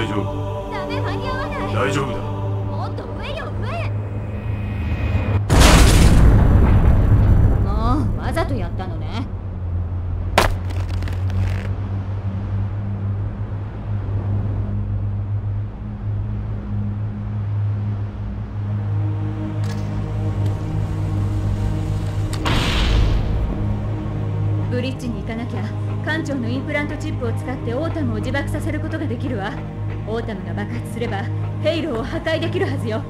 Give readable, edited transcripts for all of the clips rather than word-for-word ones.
丈夫。 ダメ、間に合わない。 大丈夫だ。 もっと上よ、上。もうわざとやったのね。ブリッジに行かなきゃ艦長のインプラントチップを使ってオータムを自爆させることができるわ。オータムが爆発すればヘイローを破壊できるはずよ。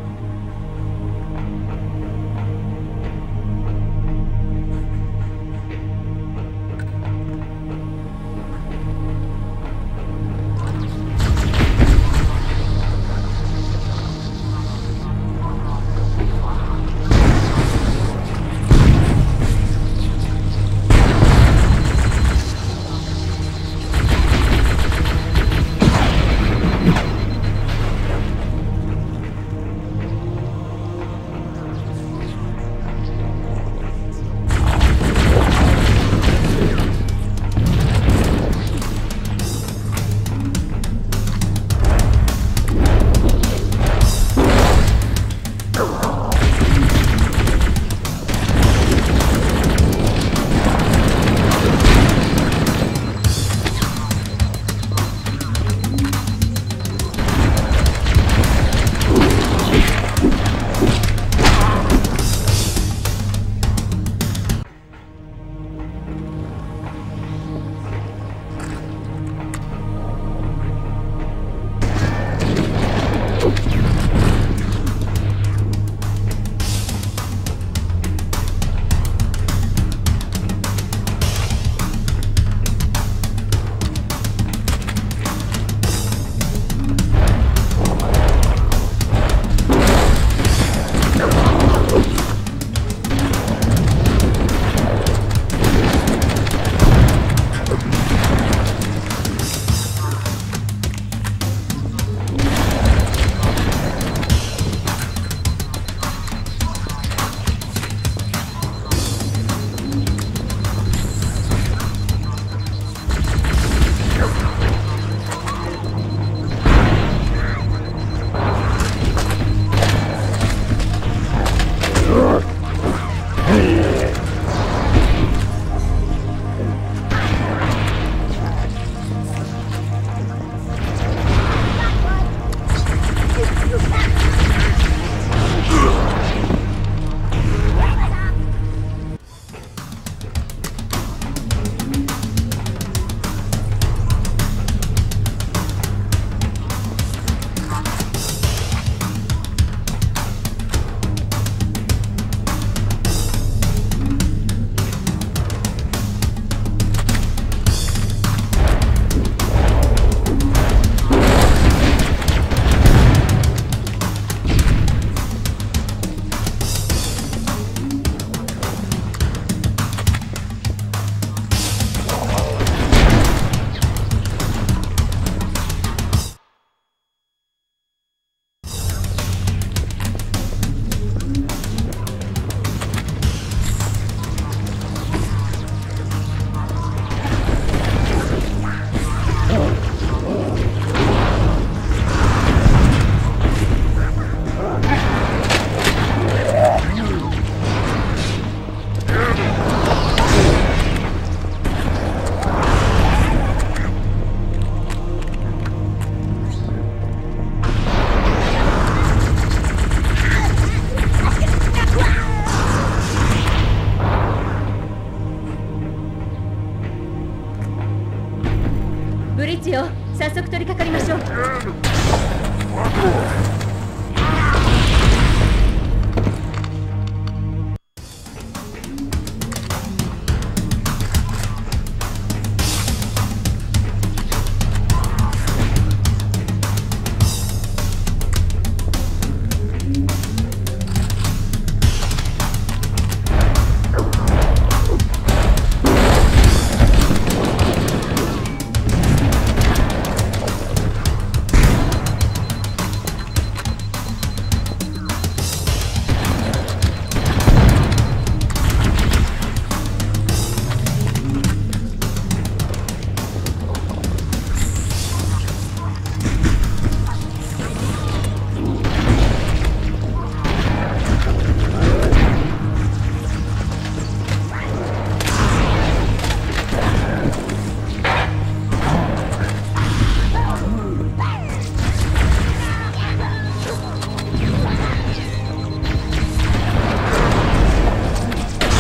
ブリッジよ、早速取り掛かりましょう。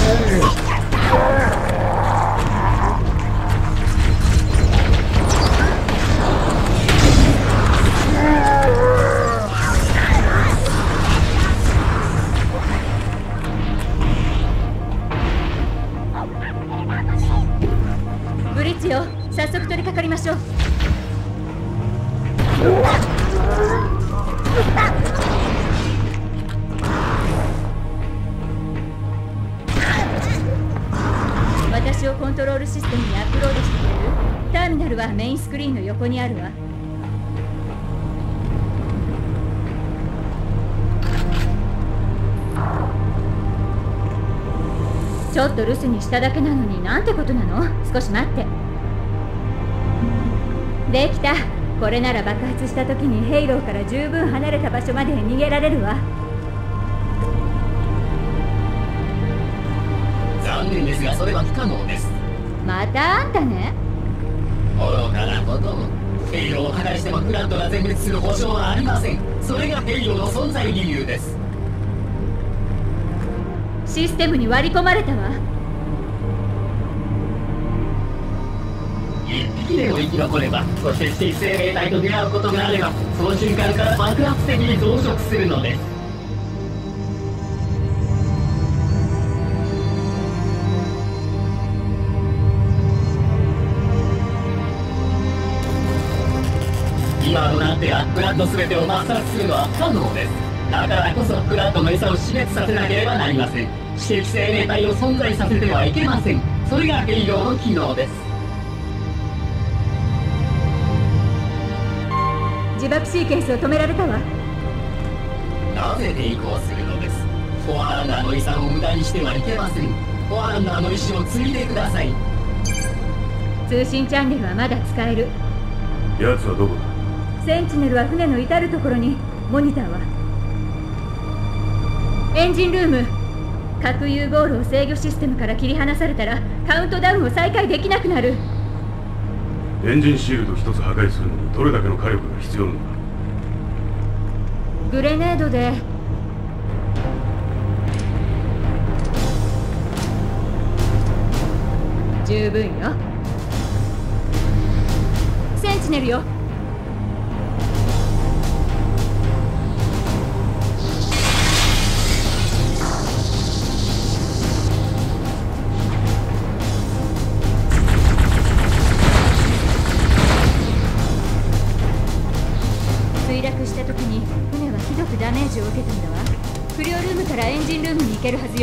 ブリッジよ、早速取り掛かりましょう。私をコントロールシステムにアップロードしてくれる？ターミナルはメインスクリーンの横にあるわ。ちょっと留守にしただけなのになんてことなの？少し待って。できた。これなら爆発した時にヘイローから十分離れた場所まで逃げられるわ。 残念ですがそれは不可能です。 またあんたね。 愚かなこと。ヘイローを破壊してもグラントが全滅する保証はありません。それがヘイローの存在理由です。 システムに割り込まれたわ。 一匹でも生き残れば、そして知的生命体と出会うことがあれば、その瞬間から爆発的に増殖するのです。今となってはグラント全てを抹殺するのは不可能です。だからこそグラントの餌を死滅させなければなりません。知的生命体を存在させてはいけません。それがヘイローの機能です。 自爆シーケンスを止められたわ。 なぜ抵抗するのです。フォアランナーの遺産を無駄にしてはいけません。フォアランナーの意志を継いでください。 通信チャンネルはまだ使える。 奴はどこだ？ センチネルは船の至るところに。モニターはエンジンルーム。核融合炉を制御システムから切り離されたらカウントダウンを再開できなくなる。 エンジンシールド一つ破壊するのにどれだけの火力が必要なのだ？ グレネードで十分よ。センチネルよ。墜落した時に船はひどくダメージを受けたんだわ。不良ルームからエンジンルームに行けるはずよ。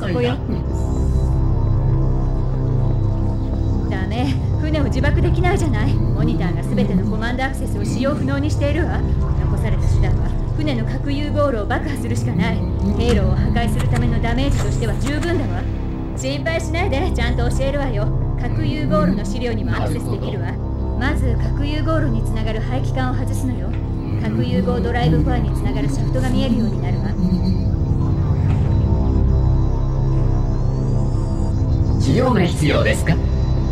ここよ。ダメ、船を自爆できないじゃない。モニターが全てのコマンドアクセスを使用不能にしているわ。残された手段は船の核融合炉を爆破するしかない。経路を破壊するためのダメージとしては十分だわ。心配しないで、ちゃんと教えるわよ。核融合炉の資料にもアクセスできるわ。まず核融合炉につながる排気管を外すのよ。核融合ドライブコアにつながるシャフトが見えるようになるわ。 治療が必要ですか？ いい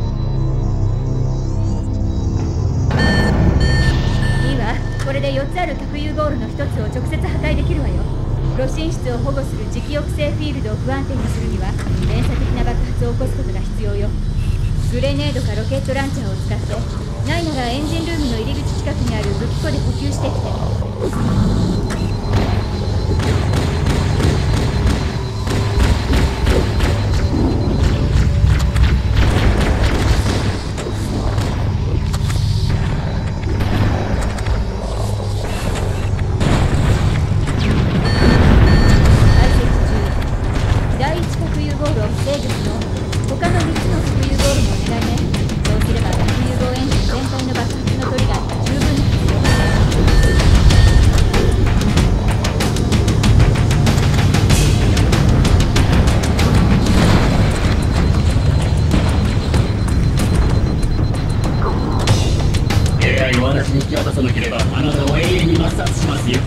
わ。これで4つある核融合炉の1つを直接破壊できるわよ。炉心室を保護する磁気抑制フィールドを不安定にするには連鎖的な爆発を起こすことが必要よ。グレネードかロケットランチャーを使って、ないならエンジンルームの入り口近くにある武器庫で補給してきて。 私に引き渡さなければあなたを永遠に抹殺しますよ。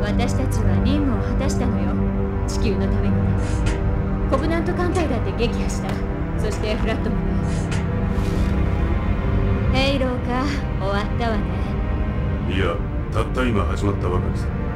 私たちは任務を果たしたのよ。地球のためにね。コブナント艦隊だって撃破した。そしてフラットもね。ヘイローか、終わったわね。 いや、たった今始まったばかりさ。